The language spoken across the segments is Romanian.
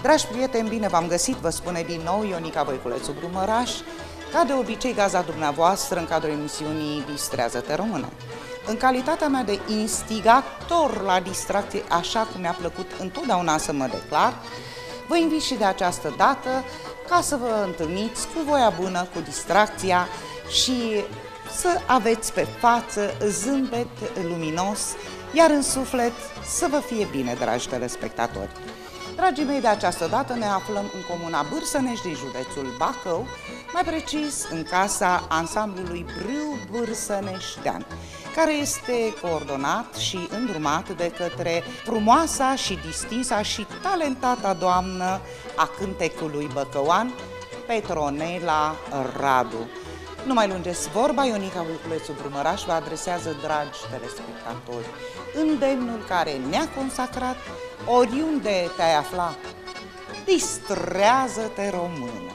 Dragi prieteni, bine v-am găsit, vă spune din nou Ionica Voiculețu Brumăraș, ca de obicei gazda dumneavoastră în cadrul emisiunii Distrează-te Române. În calitatea mea de instigator la distracție, așa cum mi-a plăcut întotdeauna să mă declar, vă invit și de această dată ca să vă întâlniți cu voia bună, cu distracția și să aveți pe față zâmbet luminos, iar în suflet să vă fie bine, dragi telespectatori. Dragii mei, de această dată ne aflăm în comuna Bârsănești din județul Bacău, mai precis în casa ansamblului Brâu Bârsăneștean, care este coordonat și îndrumat de către frumoasa și distinsa și talentata doamnă a cântecului băcăuan, Petronela Radu. Nu mai lungesc vorba, Ionica Voiculețu Brumăraș vă adresează, dragi telespectatori, îndemnul care ne-a consacrat, oriunde te-ai afla, distrează-te română!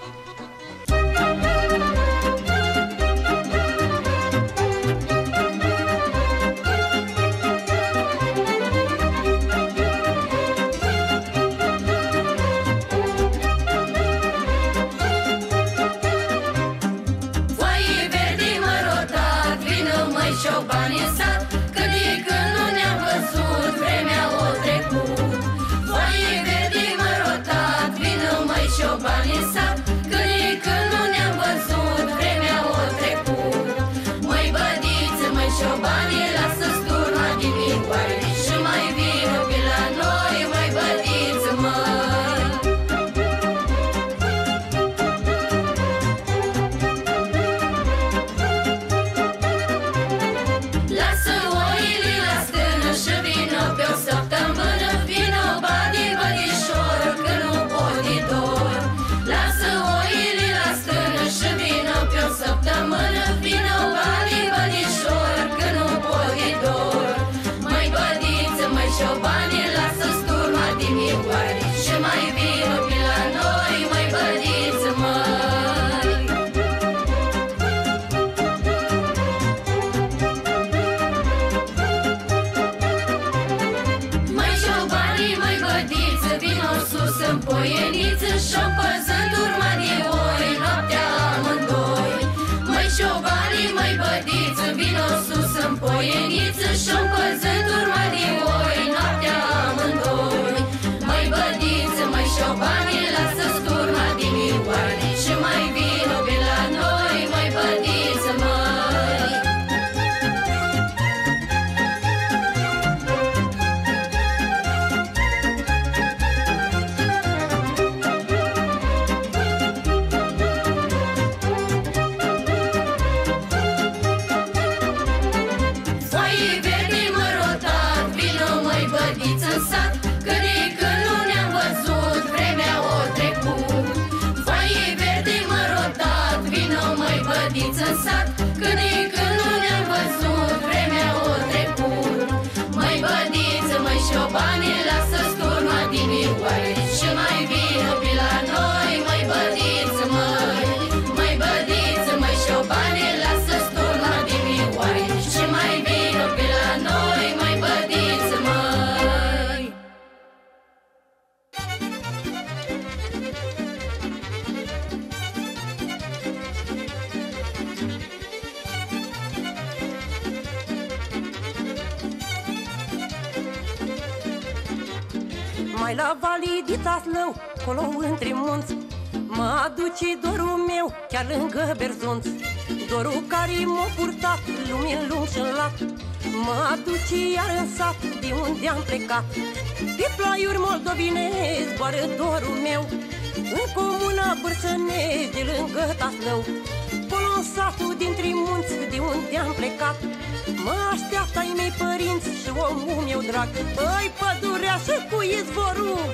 Mai la Validita Slău, colo între munți, mă aduce dorul meu chiar lângă Berzunț. Dorul care m-a purtat lumii în lung și-n lat, mă aduce iar în sat de unde am plecat. Pe plaiuri moldovine zboară dorul meu, în comuna Bârsănești de lângă Taslău. Polo în satul dintre munți de unde am plecat, mă așteaptă ai mei părinți și omul meu drag. Păi pădurea și cu izvorul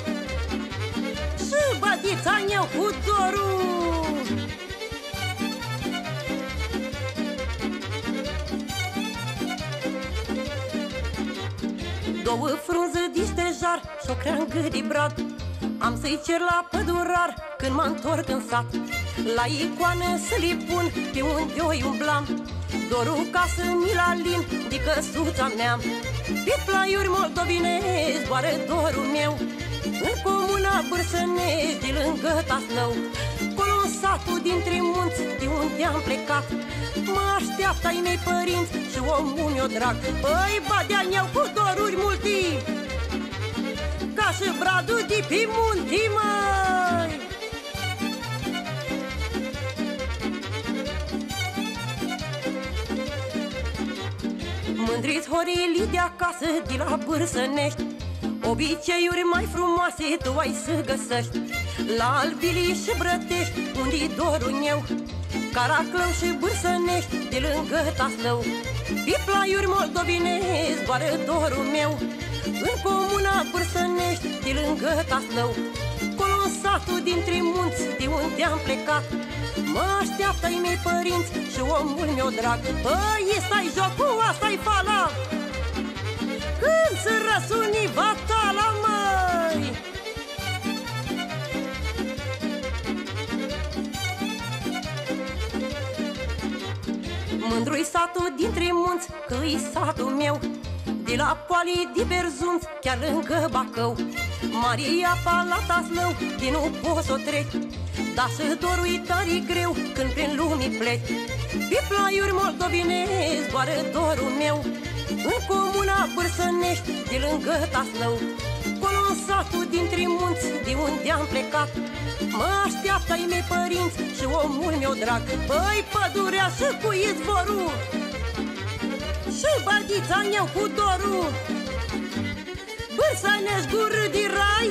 și bădița meu cu dorul. Două frunze de stejar și o creangă de brad, am să-i cer la pădurar când mă întorc în sat. La icoană să le pun pe unde o umblam, dorul ca să mi-l alin de căsuța mea. Pe plaiuri moldovine zboară dorul meu, în comuna comuna Bârsănești, de lângă Taslău. Colo în satul dintre munți, de unde am plecat, mă așteaptă ai mei părinți și omul meu drag. Păi Badea-n-iau cu doruri multi, ca și bradul de pe munti, măi. Mândriți horilii de acasă, de la Bârsănești, obiceiuri mai frumoase tu ai să găsești. La Albilii și Brătești, unde-i dorul meu, Caraclău și Bârsănești, de lângă Taslău. Pe plaiuri moldovenezi zboară dorul meu, în comuna Bârsănești, de lângă Taslău. Colo în satul dintre munți, de unde am plecat, mă așteaptă ai mei părinți și omul meu drag. Păi, ăsta-i jocul, asta-i fala, când se răsuni vatala, măi. Mândru-i satul dintre munți, că-i satul meu, de la Poalii de Berzunț, chiar lângă Bacău. Maria la Taslău, din nu poți să o treci, dar și dorul-i tare greu când prin lumii pleci. Pe plaiuri moldovenezi zboară dorul meu, în comuna Bârsănești, de lângă Taslău. Colo în satul dintre munți, de unde am plecat, mă așteaptă ai mei părinți și omul meu drag. Păi pădurea și cu izvorul, și Bădița-n-iau cu dorul, Bârsănești gură de rai,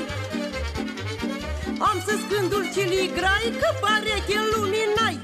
am să scândul cili grai, că pare că în lumii n-ai.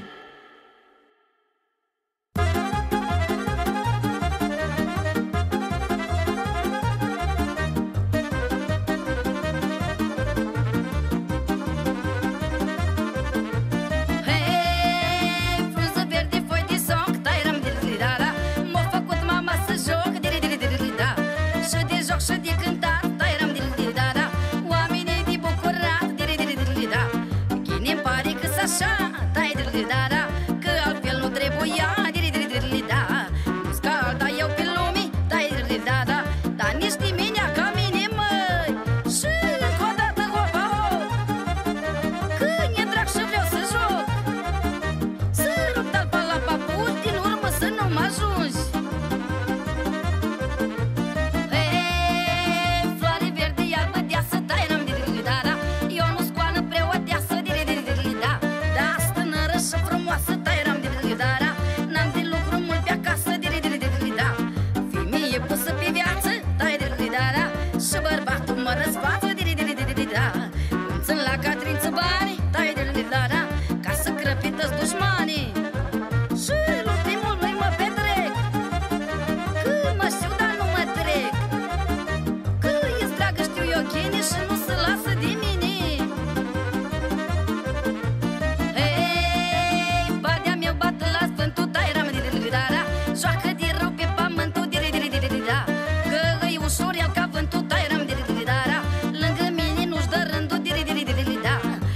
Și de cântat, da, eram da, oamenii de bucurat, da, chine-mi pare că-s așa, da, că altfel nu trebuia, da, nu-s ca alta eu pe lume, da, dar nici nimenea ca mine, măi. Și încă o dată, hopa, ho, când e drag și vreau să joc, să rup talpa la papur, din urmă să nu mă ajungi. Și bărbatul mă răsfață, da, îmi la catrință bani, da, ca să crăpită-ți dușmanii. Și ultimul lui mă petrec, că mă știu, dar nu mă trec, că e-ți dragă, știu eu, chine și nu se lasă de mine. Hei, Badea meu bată la sfântul, da, joacă de rău pe pământul, da, că îi ușor el ca vântul, da, lângă mine nu-și dă rândul, da,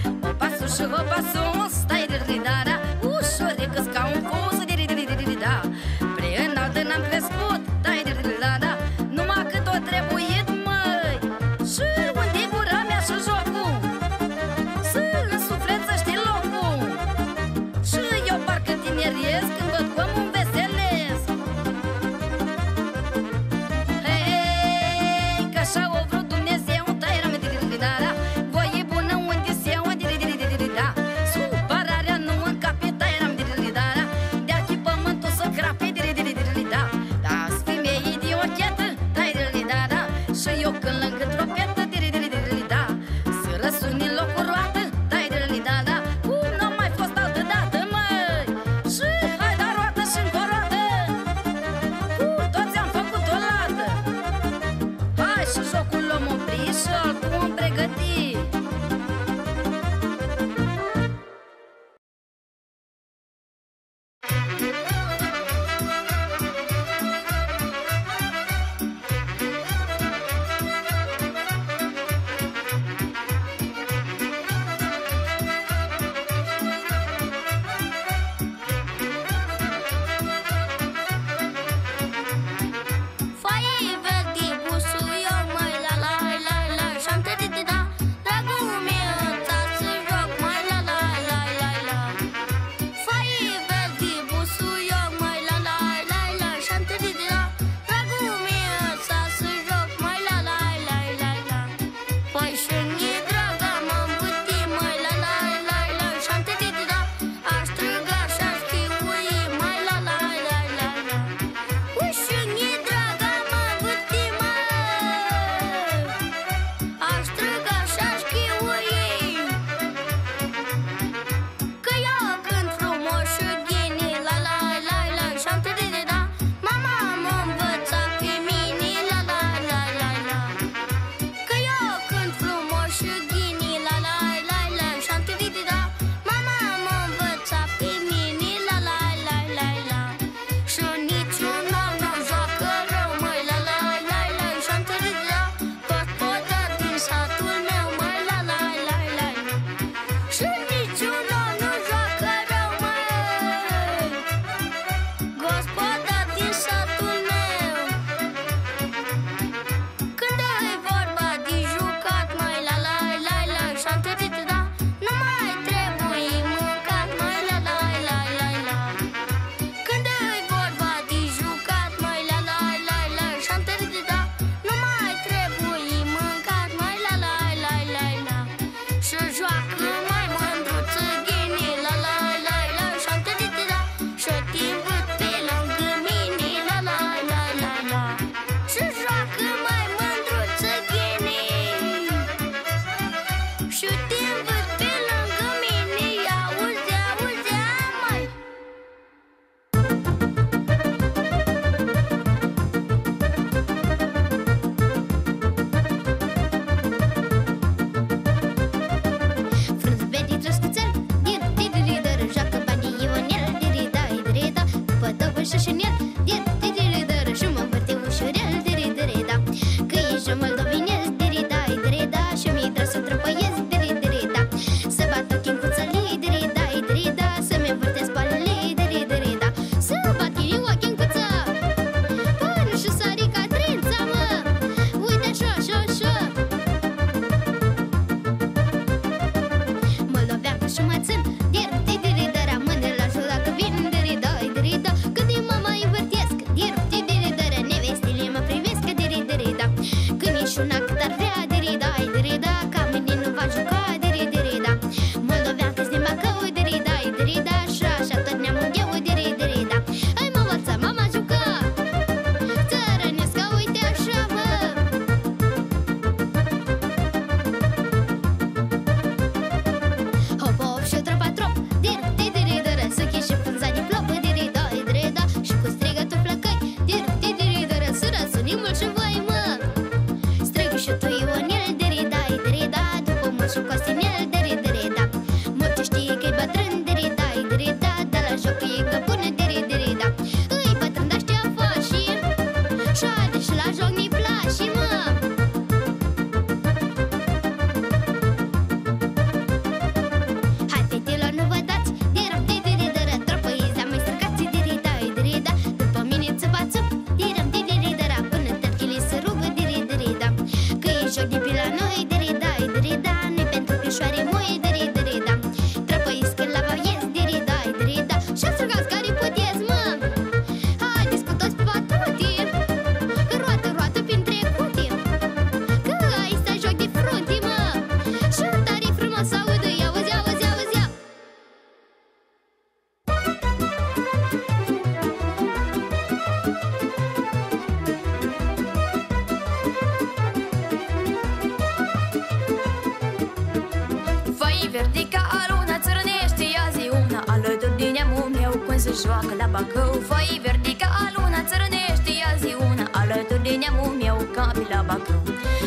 se joacă la Bacău. Foi vertica luna țărănește ia zi una, alături de neamul meu capi la Bacău.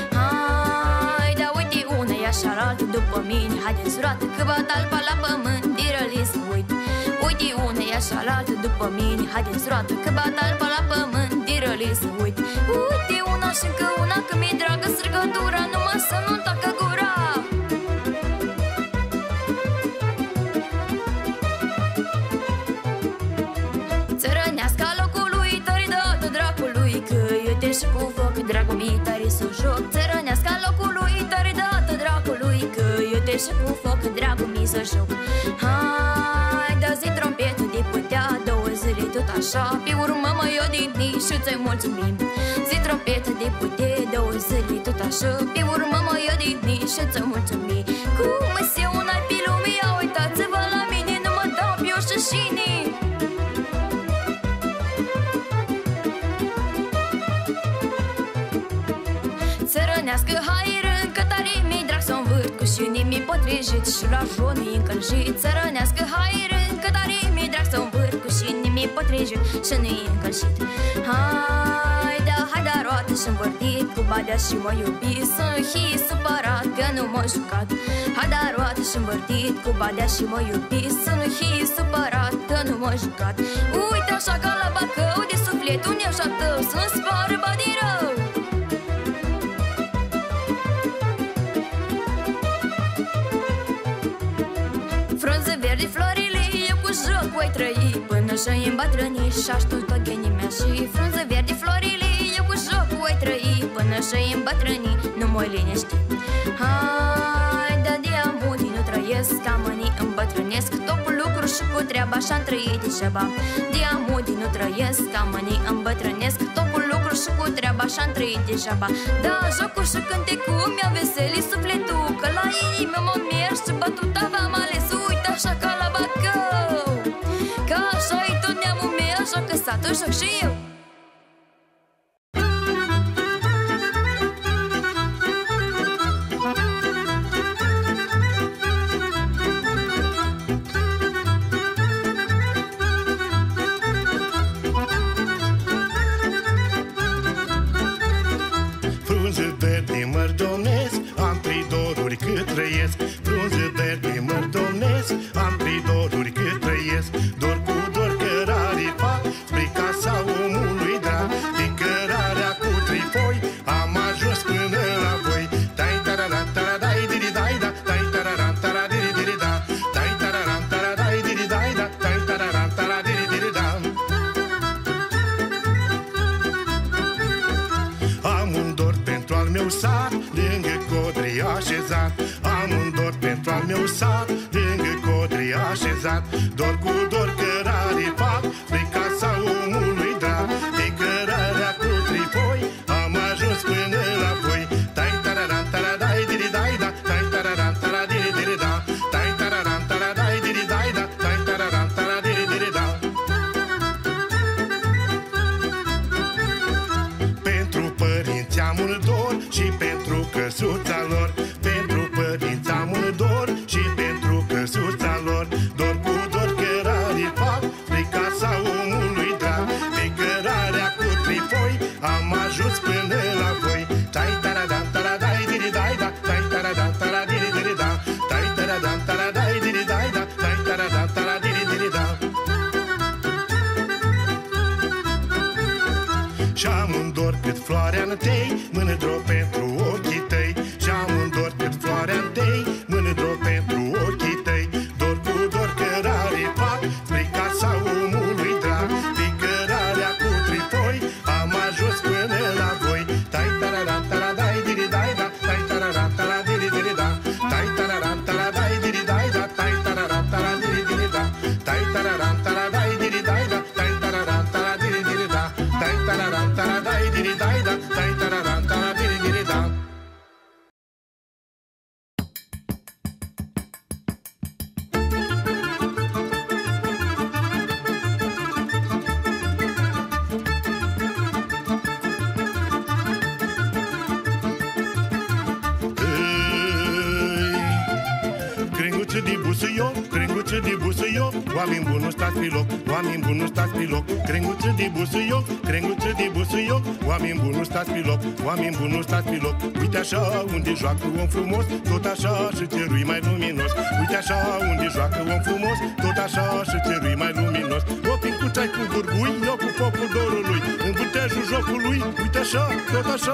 Hai, da uite una e așa altă după mine, haideți surată că bat alpa la pământ, diră-li să uit. Uite una e așa altă după mine, haideți surată că bat alpa la pământ, diră-li să uit. Uite una și încă una, că mi-e dragă strigătura, numai să nu tacă gura. Țărănească locului tări dată dracului, că iute și cu foc, dragul mi tare să joc. Țărănească locului tări dată dracului, că iute și cu foc, dragul mi să joc. Hai, dă-zi trompetă de putea, 2 zile tot așa, pe urmă mă eu din nici și ți-i mulțumim. Zi trompetă de putea, 2 zile tot așa, pe urmă mă eu din și-ți mulțumi. Cum se una pe lume, ia uitați-vă la mine, nu mă dau pe o șășine. Țărănească hairă, că tare mi-i drag să învârt cu șine mi potrivit și la jonii încălzit. Țărănească hairă, că tare mi-i drag să învârt cu șine mi potrivit și nu-i încălzit. Haida, roată și învârtit cu badea și mă iubi, să hi supărat că nu m-a jucat. Haida, roată și învârtit cu badea și mă iubi, să nu hi supărat că nu m-a jucat. Uite așa ca la Bacău, de sufletul meu și-a tău să-mi spară banii rău. Frunze verde, florile, eu cu joc voi trăi până și-i îmbătrâni și-aș tot ghenii mea. Și frunze verde, florile, eu cu joc voi trăi până și-i îmbătrâni, nu mă liniști. Hai, da de amudii nu trăiesc, ca mâinii îmbătrânesc, tot cu lucru și cu treaba și-am trăit degeaba. De amudii nu trăiesc, ca mâinii îmbătrânesc, tot cu lucru și cu treaba și-am trăit degeaba. Da, jocul și cântecul mi-a veselit sufletul, că la inimă mă merg și bătuta v-am ales. Uite așa ca la Bacău, că așa-i tot neamul meu, joacă satul, joc și eu. Frunze verde mărdomnesc, am trei doruri cât trăiesc. Frunze verde mărdomnesc, am trei doruri cât trăiesc. Dor cu dor cărare fac spre casa omului drag. De cărarea cu trei foi am ajuns până la voi. Tai tarara taradai diri dai da, tai tarara taradiri diri da, tai tarara taradai diri dai da, tai tarara taradiri diri da. Am un dor pentru al meu sat, lângă codrii așezat. Am un dor pentru al meu sat, lângă codrii așezat. Dor cu dor cărare fac spre casa omului drag. De cărarea cu trei foi am ajuns până la voi. Tai tararan taradai diri dai da, tai tararan taradiri diri da, tai tararan taradai diri dai da, tai tararan taradiri diri da. Pentru părinți am un dor și pentru căsuța lor. Pentru părinți am un dor și pentru căsuța lor. Dor cu dor cărare fac spre casa omului drag. De cărarea cu trei foi am ajuns până la voi. Tai taradan taradai diri dai da, tai taradan taradiri diri da, tai taradan taradai diri dai da, tai taradan taradiri diri da. Și-am un dor cât floarea întâi, mână-dro pentru ochii tăi. Și-am un dor cât floarea întâi, mână-dro pentru ochii tăi. Dor cu dor cărare fac spre casa omului drag. De cărarea cu trei foi am ajuns până la voi. Tai tararan taradai diri dai da, tai tararan taradiri diri da, tai tararan taradai diri dai da, tai tararan taradiri diri da, tai tararan taradai diri dai da, tai tararan taradiri diri da, tai tararan taradai diri dai da, tai tararan taradiri diri da. Crenguță de busuioc, crenguță de busuioc, oameni buni nu stați pe loc, oameni buni nu stați pe loc. Crenguță de busuioc, crenguță de busuioc, oameni buni nu stați pe loc, oameni buni nu stați pe loc. Uite așa unde joacă om frumos, tot așa și cerui mai luminos. Uite așa unde joacă om frumos, tot așa și cerui mai luminos. O pincuțai cu burgui, eu cu focul dorului, în vârtejul jocului, uite așa, tot așa.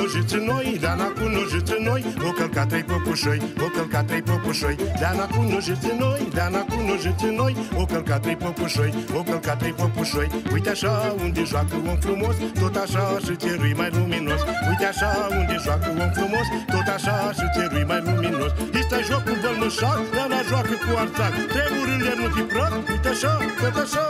nojiță noi, Leana cu nojiță noi, o călca trei popușoi, o călca trei popușoi. Leana cu nojiță noi, Leana cu nojiță noi, o călca trei popușoi, o călca trei popușoi. Uite așa unde joacă om frumos, tot așa și cerui mai luminos. Uite așa unde joacă om frumos, tot așa și cerui mai luminos. Este joc cu bălmășac, Leana joacă cu arțac, treburile nu te prăc, uite așa, tot așa.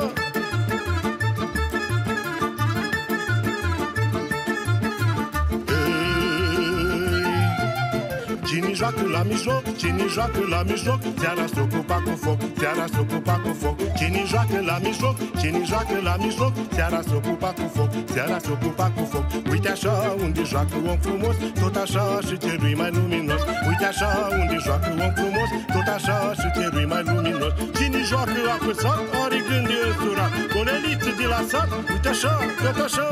Cine joacă la mijloc, cine joacă la mijloc, seara s-o ocupa cu foc, seara s-o ocupa cu foc. Cine joacă la mijloc, cine joacă la mijloc, seara s-o ocupa cu foc, seara s-o ocupa cu foc. Uite așa unde joacă om frumos, tot așa și cerui mai luminos. Uite așa unde joacă om frumos, tot așa și cerui mai luminos. Cine joacă apăsat, are gând de însurat, coleliță de la sat, uite așa, tot așa.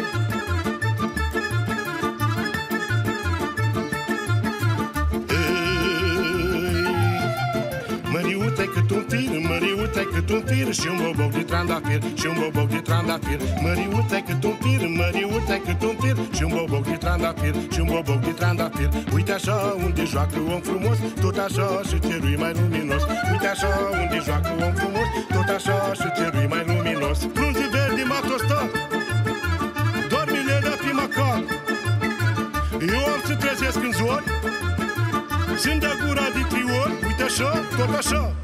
Măriuță-i cât un fir, măriuță-i cât un fir, și un boboc de trandafir, și un boboc de trandafir. Măriuță-i cât un fir, măriuță-i cât un fir, și un boboc de trandafir, și un boboc de trandafir. Uite așa unde joacă om frumos, tot așa și cerui mai luminos. Uite așa unde joacă om frumos, tot așa și cerui mai luminos. Frunze verde m-a tostat, dormile de pe macar. Eu am să trezesc în zori, sunt de gura de triori, uite așa, tot așa.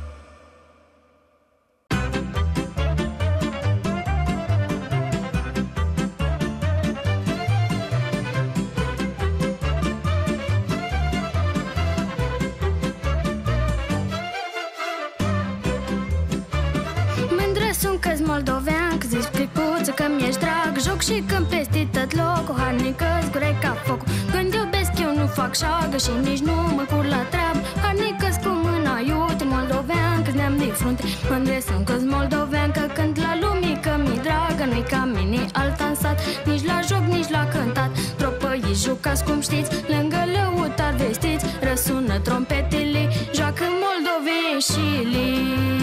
Mândră sunt că-s moldovean, că zici plicuță că mi-ești drag. Joc și când peste tot locul, harnică-s gurei ca focul. Când iubesc eu nu fac șagă și nici nu mă cur la treabă. Harnică-s cu mâna iute, moldovean, că-s neam de frunte. Mândră sunt că-s moldovean, că cânt la lumii, că mi-i dragă. Nu-i ca mine alta în sat, nici la joc, nici la cântat. Tropăi jucați cum știți, lângă lăutar vestiți. Răsună trompetele, joacă moldoveșilii.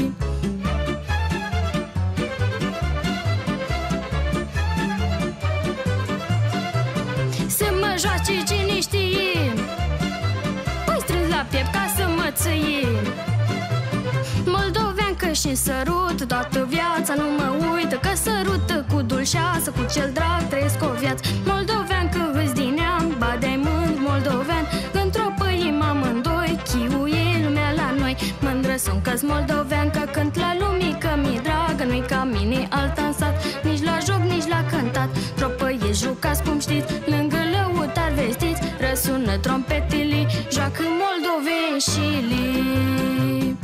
Să mă joace cine știe, păi strâns la piept ca să mă ție. Moldoveancă și-n sărut, toată viața nu mă uită, că sărută cu dulceață, cu cel drag trăiesc o viață. Moldoveancă îți din neam, ba de-ai mânt moldovean, într-o păim amândoi, chiuie lumea la noi. Mândră sunt că-s moldoveancă, cânt la lumii, că mi-i dragă. Nu-i ca mine alta în sat, nici la joc, nici la cântat. Tropăie jucați cum știți, lângă lăutar vestiți. Răsună trompetele, joacă moldoveșilii.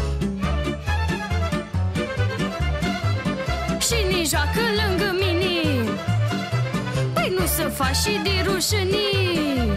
Și ni joacă lângă mine, păi nu să faci și de rușinii.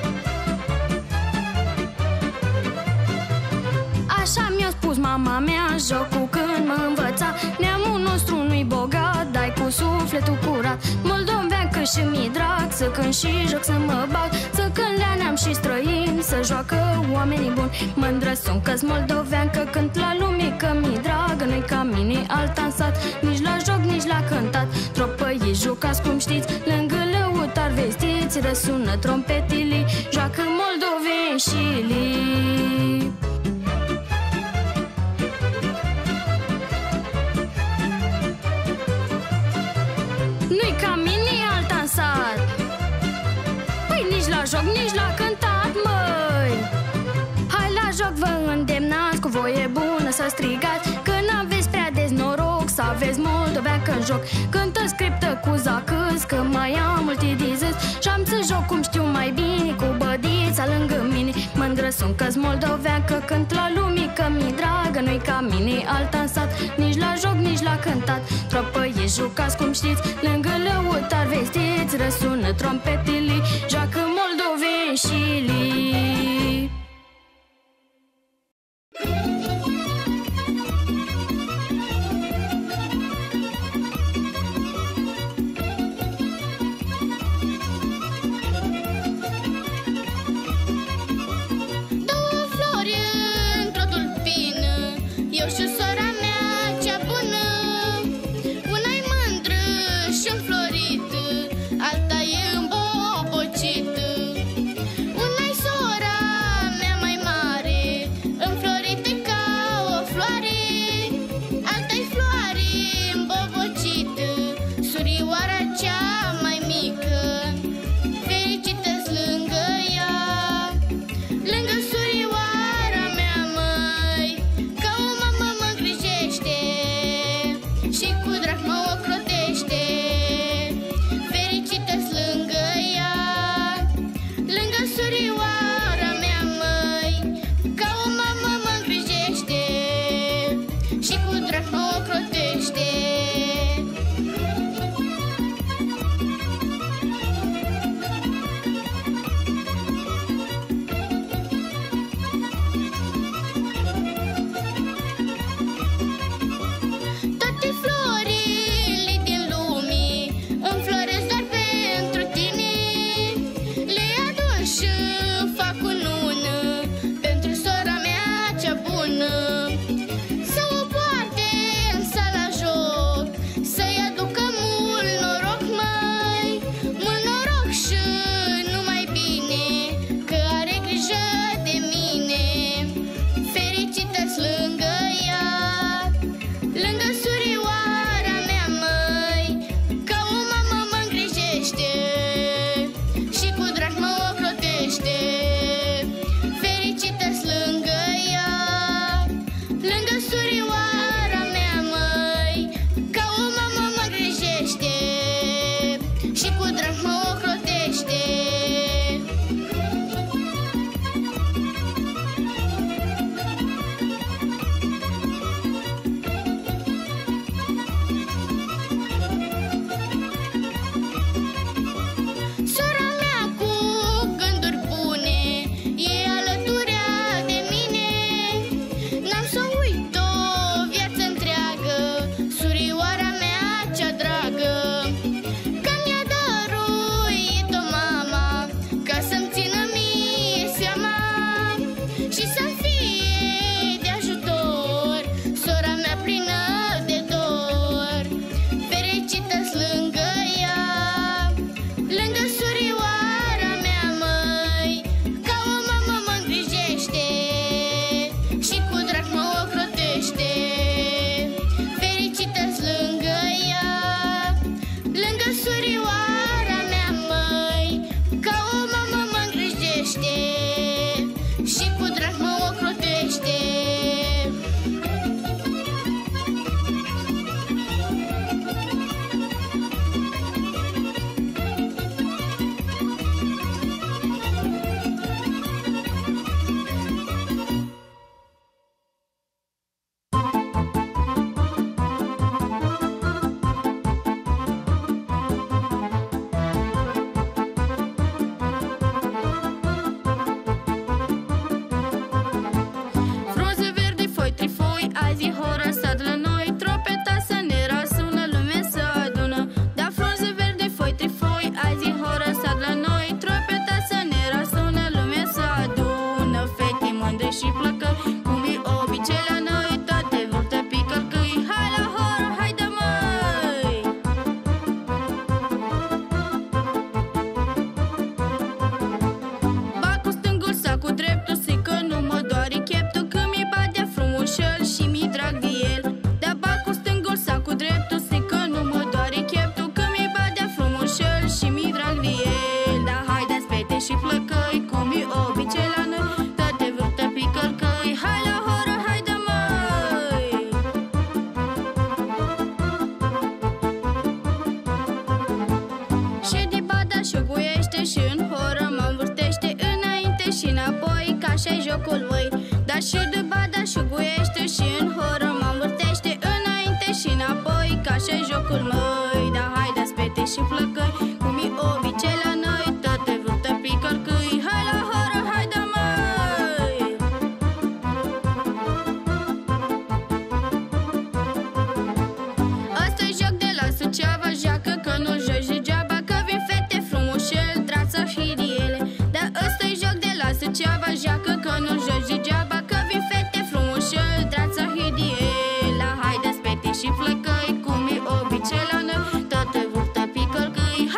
Așa mi-a spus mama mea, jocul când mă învăța. Neamul nostru nu-i bogat, dai cu sufletul curat. Moldoveancă și mi-i drag, să cânt și joc, să mă bag. Să cânt la neam și străin, să joacă oamenii buni. Mândră sunt că-s moldoveancă, cânt la lume, că mi-i dragă. Nu-i ca mine alta în sat, nici la joc, nici la cântat. Tropăie jucați cum știți, lângă lăutar vestiți. Răsună trompetele, joacă moldoveșilii. Nu-i ca mine alta în sat, păi nici la joc, nici la cântat, măi. Hai la joc vă îndemnați, cu voie bună să strigați, că n-aveți prea des noroc să aveți moldoveancă în joc. Cântă scriptă cu zacâs, că mai am multe de zis, și-am să joc cum știu mai bine, cu bădița lângă mine. Mândră sunt că-s moldoveancă, cânt la lumii, că mi-i dragă. Nu-i ca mine alta în sat, nici la joc, nici la cântat. Tropăie jucați cum știți, lângă lăutar vestiți. Răsună trompetele, joacă moldoveșilii. Alta e în cu drag mă ocrotește. Fericită-s lângă ea, lângă surioara mea, măi, ca o mamă mă îngrijește și cu drag mă ocrotește. Toate florile din lume înfloresc doar pentru tine. Le adun și fac cunună pentru sora mea cea bună. Să o poarte în sala joc, să-i aducă mult noroc, mai mult noroc și numai bine, că are grijă de mine. Fericită-s lângă ea, lângă surioara mea, măi, ca o mamă mă îngrijește și cu drag mă ocrotește. Fericită-s lângă ea, lângă surioara mea, măi, ca o mamă mă îngrijește și cu drag mă ocrotește. Sora mea cu gânduri bune e alăturea de mine. N-am să uit o viață întreagă surioara mea cea dragă, că mi-a dăruit-o mama, ca să-mi țină mie seama și să-mi fie de ajutor, sora mea plină de dor. Fericită-s lângă ea, lângă surioara mea, măi, ca o mamă mă îngrijește și cu drag mă ocrotește. Fericită-s lângă ea, lângă surioara mea, măi, ca o mamă mă îngrijește și cu drag mă ocrotește. Frunze verde, foi, trifoi, azi e hora să adună noi. Tropeta să ne răsună, lumea să adună. Da, frunze verde, foi, trifoi, azi e hora să adună noi. Tropeta să ne răsună, lumea să adună. Fete mândre și plăcări, cum e obicei la noi, toate vârte pe călcâi. Hai la horă, haide măi! Bacul stângul, sacul dreptul, zic că nu mă doare cheptul, că mi-e badea frumușel și mi-e drag de el. Da, bacul stângul, sacul dreptul, zic că nu mă doare cheptul, că mi-e badea frumușel și mi-e drag de el. Da, haideți fete și flăcăi, cum e obicei la noi, toate vârte pe călcăi. Hai la horă, haide măi! Și de bada șuguiește și în horă mă învârtește înainte și înapoi, ca așa-i jocul voi. Dar și de bada șuguiește și în horă mă învârtește înainte și înapoi, ca așa-i jocul măi. Da, haideți fete și flăcăi, cum e obicei la noi, toate vârte pe călcâi. Hai la horă, haide măi! Asta-i joc de la Suceava, joacă că nu joci degeaba, că vin fete frumușel, trață hiriele. Dar ăsta-i joc de la Suceava, joacă că nu joci degeaba, că vin fete frumușel, trață hiriele. Haideți fete și flăcăi, cum e obicei la noi, toate vârte pe călcâi.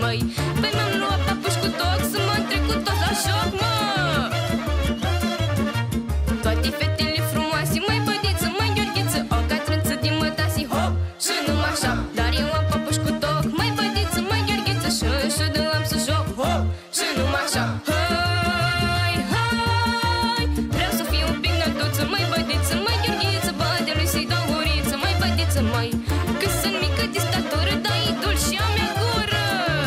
băi. Păi mi-am luat papuși cu toc să mă întrec cu toți la joc, mă. Toate fetele frumoase, măi bădiță, măi Gheorghiță, o catrânță din mătasi, hop, și numai așa. Dar eu am papuși cu toc, măi bădiță, măi Gheorghiță, și dăm să joc, hop, și numai așa. Hai, hai, vreau să fiu un pic năduță, măi bădiță, măi Gheorghiță, bate lui să-i dau guriță, măi bădiță, măi, că sunt mică de statură, dar e dulce și a mea gură.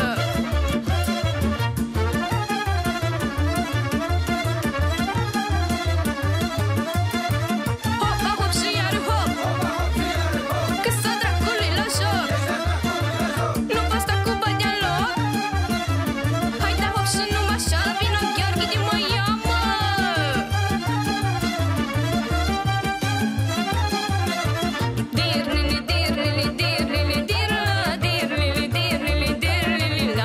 Hop, hop și iar hop, că s-a dracului la joc. Nu poți sta cu bădea în loc. Hai da hop și numai așa, vino Gheorghe de mă ia, mă. Dirlili, dirlili, dirlili, dirla, dirlili, dirlili, dirlili, la.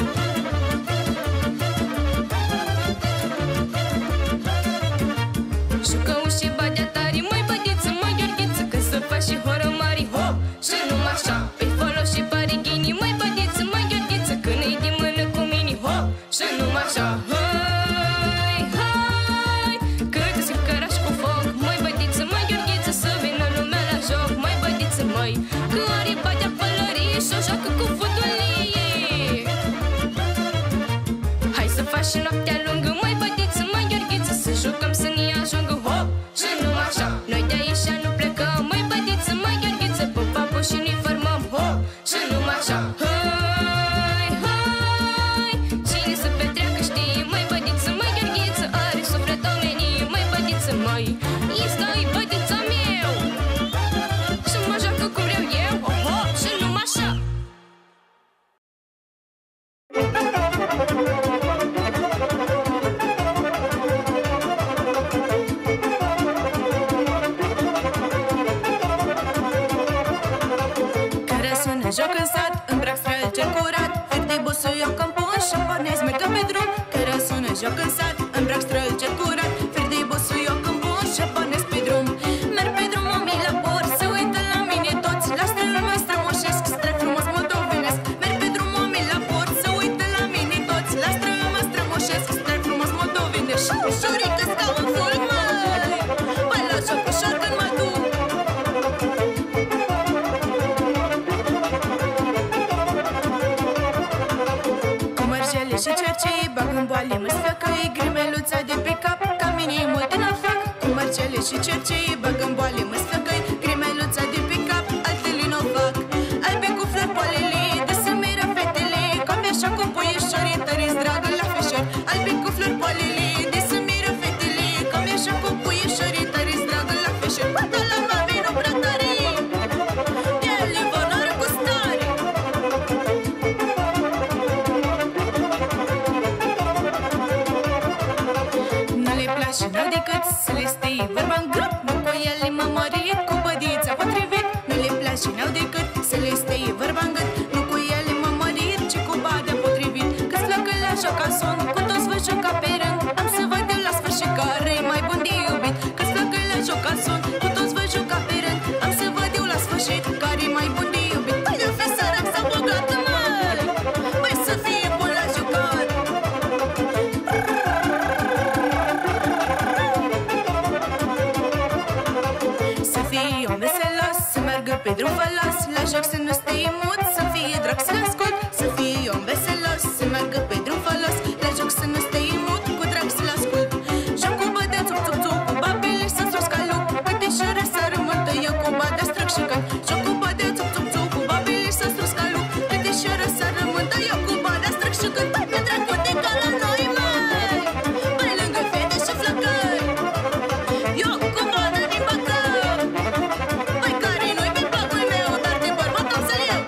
Jucăm și bădea tari, măi bădiță, măi Gheorghiță, că să faci și horă mari, hop, și numai așa. Îi foloc și parighini, măi bădiță, măi Gheorghiță, când e din mână cu mini, hop, și numai așa. Hai, hai, cât îți cărași cu foc, măi bădiță, măi Gheorghiță, să vină lumea la joc, măi bădiță, măi, că are bădea pălărie și o joacă cu futulie. Hai să faci și noaptea lungă, măi bădiță, măi Gheorghiță, să jucăm să ne ajungă, hop, și numai așa. Noi de aici nu plecăm, măi bădiță, măi Gheorghiță, pe papuși și ne formăm, hop, și numai așa. Hai, hai, cine să petreacă știe, măi bădiță, măi Gheorghiță, are suflet omenie, măi bădiță, măi, este-i bădița meu. Și mă joacă cum vreau eu, hop, și numai așa. Care să ne joc în sat, îmbrac străl cel curat, fir de busuioc îmi pun și pornesc, merg pe drum. Care să ne joc în sat, îmbrac străl cel curat, fir de busuioc îmi pun și pornesc pe drum. Merg pe drum, oamenii la bord, se uită la mine toți, la strălul meu strămoșesc, străl frumos moldovenesc. Merg pe drum, oamenii la bord, se uită la mine toți, la strălul meu strămoșesc, străl frumos moldovenesc. Și ușorică-ți ca un fulg, măi, păi la joc ușor când mă duc. Cu mărgele și cercei, bag în boale, mă sfăcăi, grimeluța de pe cap, ca mine e mult în afac. Cu mărgele și cercei, bag în boale, mă sfăcăi, grimeluța de pe cap, altele n-o fac. Albe cu flori poalele, de să miră fetele, cam așa cu puieșorii, tări-ți dragă la feșor. Albe cu flori poalele, de să miră fetele, cam așa cu puieșorii, tări-ți dragă la feșor. Bată la mame, nu prea tare, ele valoare cu stare. Nu le place, n-au decât să le stea vorba în grup, nu cu ele mă mărit, cu bădița potrivit. Nu le place, n-au decât să le stea vorba în gât, nu cu ele mă mărit, ci cu badea potrivit. Că-ți placă la joca son, cu toți vă juca pe rând, am să văd eu la sfârșit care e mai bun de iubit. Că-ți placă la joca son, cu toți vă juca pe rând, am să văd eu la sfârșit care e mai bun de iubit. Păi eu fi sărac sau bogat, măi, păi să fie bun la jucat. Să fie om veselos, să meargă pe drum fălos, la joc să nu stea mut, să fie drag să-l ascult. Să fie om veselos, să meargă pe drum fălos, la joc să nu stea mut, cu drag să-l ascult. Joc cu bădea țup țup țup, cu babele să sus ca lup, câte șere să rământă eu cu badea străc și cânt. Joc cu bădea țup țup țup, cu babele să sus ca lup, câte șere să rământă eu cu badea străc și cânt. Păi pe dracu de ca la noi, măi, păi lângă fete și flăcări, eu cu badea din Bacău. Păi care nu-i pe placul meu, dar de bărbat am să-l iau.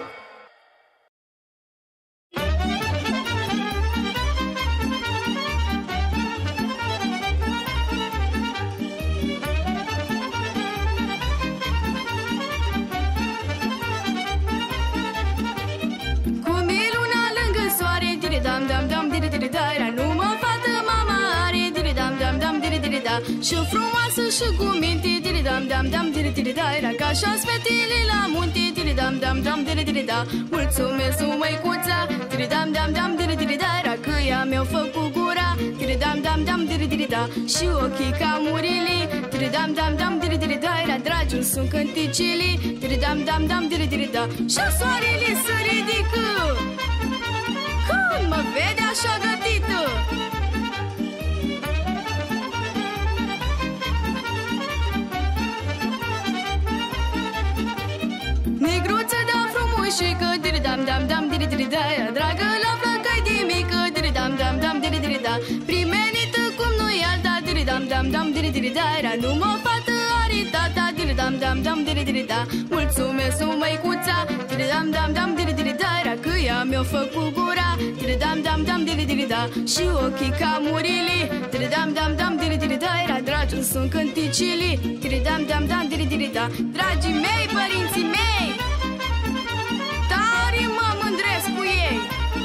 Cum e luna lângă soare, dire-dam, dam, dam, dire-dire-da, era numai fată mama are, dire-dam, dam, dam, dire-dire-da. Și frumoasă și cu minte, dire-dam, dam, dam, dire-dire-da, era ca așa-s fetele la munte, dire-dam, dam, dam, dire-dire-da. Mulțumesc, măicuța, Tiri-dam-dam-dam, diri-diri-da-ra, că ea mi-a făcut gura. Tiri-dam-dam-dam, diri-diri-da, și ochii ca murilii. Tiri-dam-dam-dam, diri-diri-da-ra, dragul sunt cânticilii. Tiri-dam-dam-dam, diri-diri-da, și soarele se ridică când mă vede așa gătită. Negruță, da frumușică, diri-dam-dam-dam, diri-diri-da-ra, dragă la flăcăi de mică, diri-dam-dam-dam, diri-diri-da, primenită cum nu-i alta, diri-dam-dam-dam, diri-diri-da-ra, numai fată are tata, diri-dam-dam-dam, diri-diri-da, mulțumesc, măicuța, diri-dam-dam-dam, diri-diri-da-ra, că ea mi-a făcut gura, diri-dam-dam-dam, diri-diri-da, și ochii ca murilii, diri-dam-dam-dam, diri-diri-da-ra, dragul sunt cânticilii, diri-dam-dam-dam, diri-diri-da, dragii mei, părinții mei, tare mă mândresc cu ei.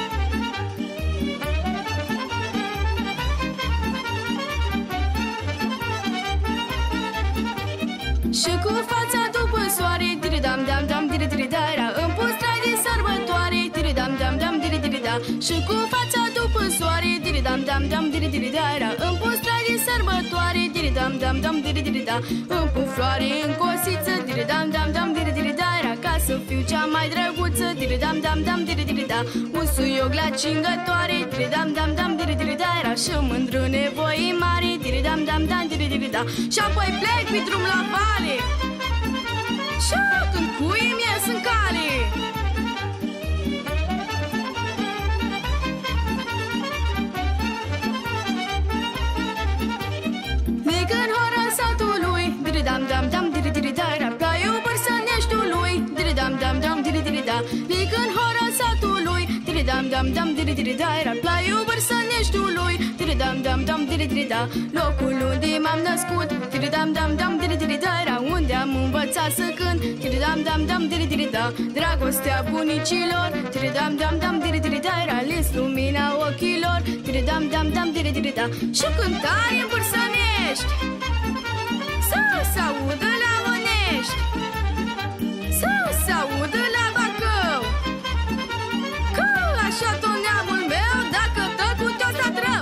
Și cu fața după soare, diri-dam-dam-dam, diri-diri-da-ra, îmi pus trai de sărbătoare, diri-dam-dam-dam, diri-diri-da, și cu fața după soare, diri-dam-dam-dam, diri-diri-da-ra, îmi pus trai de sărbătoare, diri-dam-dam-dam, diri-diri-da, îmi pun floare în cosiță, diri-dam-dam-dam, diri-diri-da-ra, ca să fiu cea mai drăguță, diri-dam-dam-dam, diri-diri-da, un suioc la cingătoare, diri-dam-dam-dam, diri-diri-da-ra, și mândru nevoi mari, diri-dam-dam-dam, diri-diri-da, și apoi plec pe drum la vale, și când cuii mi-ies în cale. Nică-n hora satului, diri-dam-dam-dam, diri-diri-da-ra, plaiul Bărsăneștiului, diri-dam-dam-dam, diri-diri-da, nică-n hora satului, diri-dam-dam-dam, diri-diri-da-ra, plaiul Bărsăneștiului, diri-dam-dam-dam, diri-diri-da, locul unde m-am născut, diri-dam-dam-dam, diri-diri-da-ra, unde am învățat să cânt, diri-dam-dam-dam, diri-diri-da, dragostea bunicilor, diri-dam-dam-dam, diri-diri-da-ra, lins lumina ochilor, diri-dam-dam-dam, diri-diri-da, și cântare în Bărsănești, să se audă la Mănești, să se audă la Bacău, că așa tot neamul meu, dacă totul te-o stat rău.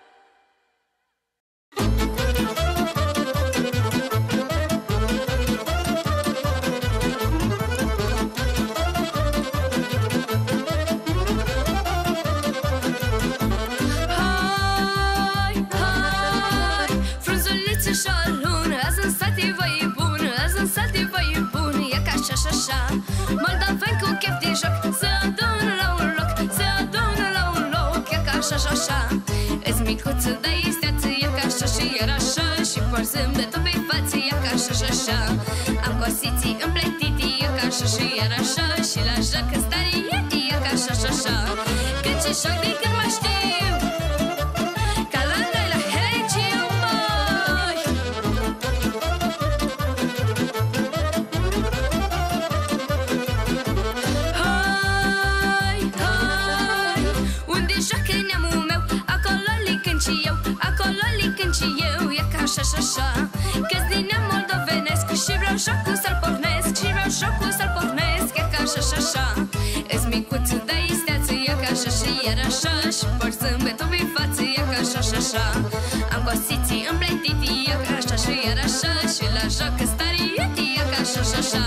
Moldoveni cu chef de joc se adună la un loc, se adună la un loc, e ca așa și așa. Ești micuță, dar e steață, e ca așa și iar așa, și por zâmbetul pe față, e ca așa și așa. Am cosiții împletite, e ca așa și iar așa, și la joc stare e ca așa și așa. Când ce joc de când mă știu, ca la noi la Hereciu, măi. Așa și așa, că-s din neam moldovenesc, și vreau jocul să-l pornesc, și vreau jocul să-l pornesc, e ca așa și așa. Ești micuță, dar e steață, e ca așa și iar așa, și por zâmbetul pe față, e ca așa și așa. Am cosiții împletite, e ca așa și iar așa, și la joc stare e ca așa și așa.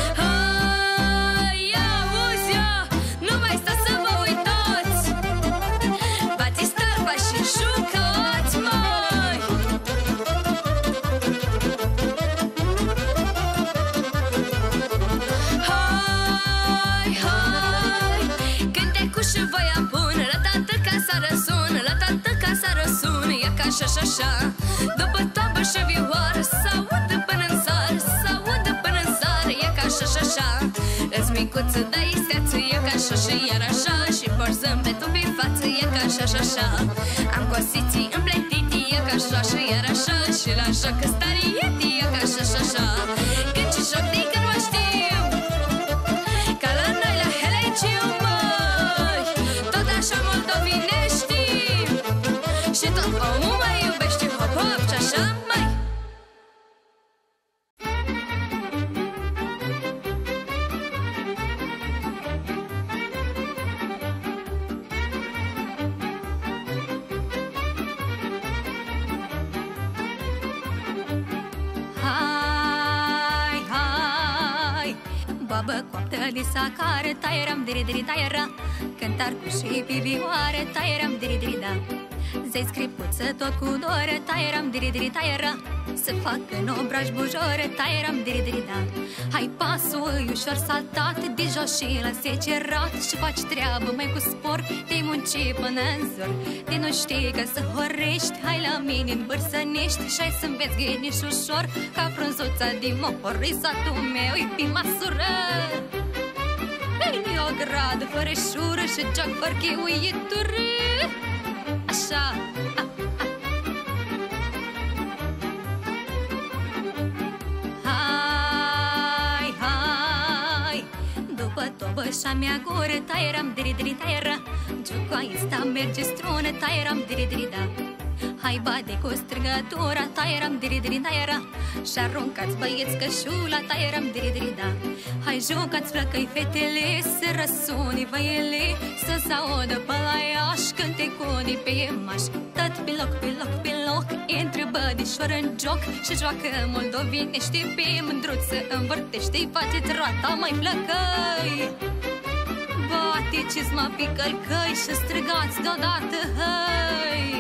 Hai, auzi-o, nu mai stați să vă uitați, bați starba și jucați, măi. Și voia bună, la tată ca să răsună, la tată ca să răsună, e ca așa și așa. După toabă și vioară, s-audă până în sară, s-audă până în sară, e ca așa și așa. Îți micuță, dar e steață, e ca așa și iar așa, și por zâmbetul pe față, e ca așa și așa. Am cosiții împletite, e ca așa și iar așa, și la joc stare e ca așa și așa. Când ce joc de când mă știu, ca la noi la Hereciu, așa moldovinești, și tot omul mă iubește, hop, hop, și așa mai. treabă coaptă de sacară, taieram diri taiera, cântar cu și pivioare, taieram diri da. Zei scripuță tot cu doră, taieram diri taiera, să fac în obraj bujoră, taieram diri da. Hai pasul e ușor saltat, de jos și la secerat, și faci treabă mai cu spor, te-ai munci până în zor. De nu știi că să horești, hai la mine în bărsănești, și hai să înveți ghiniș ușor, ca frunzuța din mohori, satul meu e pe măsură. Vine o gradă fără șură și joc fără chiuitură. Așa, hai, hai, după tobășa mea gură, taieram diri taiera, Giucoaista merge strună, taieram diri da. Hai bade cu strigătura, taieram diri taiera, și aruncați băieți cășula, taieram diri da. Hai jucați flăcăi fetele, să răsuni văiele, să-ți audă pe la Iași cântecunii pe emaș. Tot pe loc, intră bădișor în joc și joacă moldovenește pe mândruță, învârtește-i, faceți roata mai flăcăi. Bate cizma pe călcăi și strigați deodată, hăi!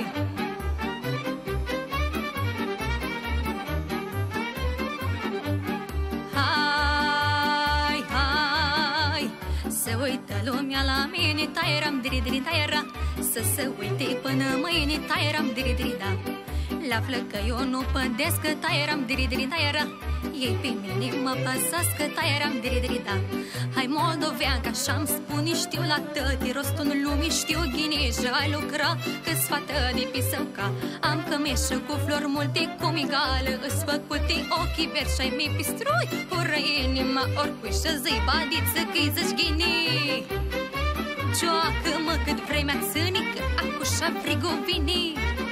Uită lumea la mine, taieram diri taiera, să se uite până mâine, taieram diri da. La flăcă eu nu pădesc, taieram diri taiera, ei pe mine mă păsesc, taieram diri da. Hai moldoveanca așa-mi spune, știu la tăti rostul în lume, știu ghinejă ai lucra, că-s fată de pisăuca. Am cămeșă cu flori multe, cu migală îs făcute, ochii verzi și-ai mei pistrui, ură inima oricui și zi badiță că-i zici ghinii. Joacă-mă cât vremea țânică, acușa frigul vini.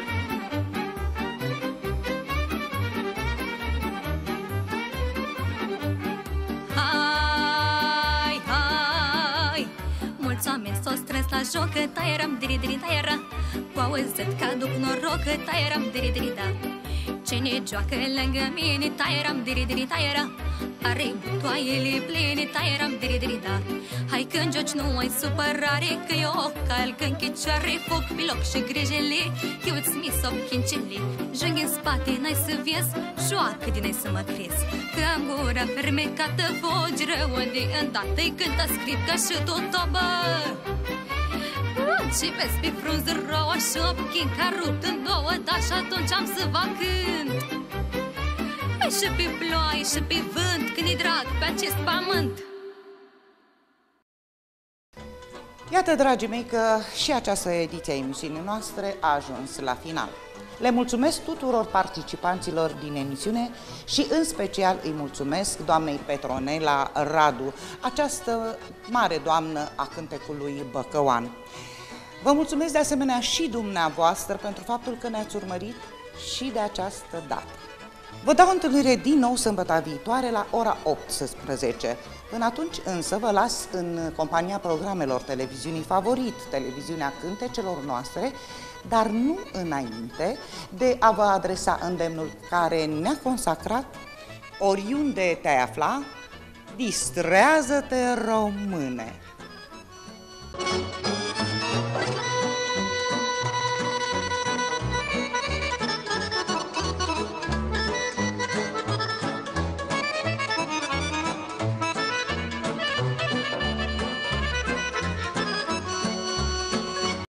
Hai, hai, mulți oameni s-o strâns la joc, taieram diri taiera, cu auzit că aduc noroc, taieram diri da. Cine joacă lângă mine, taieram diri taiera, are butoaiele pline, taieram diri da. Hai când joci nu ai supărare, că eu calc în chicioare, foc pe loc și grijele, eu îți mis-o chincele. Junghi în spate, n-ai să vezi, joacă din ai să mă crezi, că am gura fermecată, fogi rău de îndată-i cântă scrip ca și tot obă. Și vezi pe frunză rouă și opchin ca rupt în două, dar și atunci am să vă cânt. Păi și pe ploaie și pe vânt, când e drag pe acest pământ. Iată, dragii mei, că și această ediție a emisiunii noastre a ajuns la final. Le mulțumesc tuturor participanților din emisiune și în special îi mulțumesc doamnei Petronela Radu, această mare doamnă a cântecului băcăuan. Vă mulțumesc de asemenea și dumneavoastră pentru faptul că ne-ați urmărit și de această dată. Vă dau întâlnire din nou sâmbătă viitoare la ora 18. Până atunci însă vă las în compania programelor televiziunii favorit, televiziunea cântecelor noastre, dar nu înainte de a vă adresa îndemnul care ne-a consacrat: oriunde te-ai afla, distrează-te, române!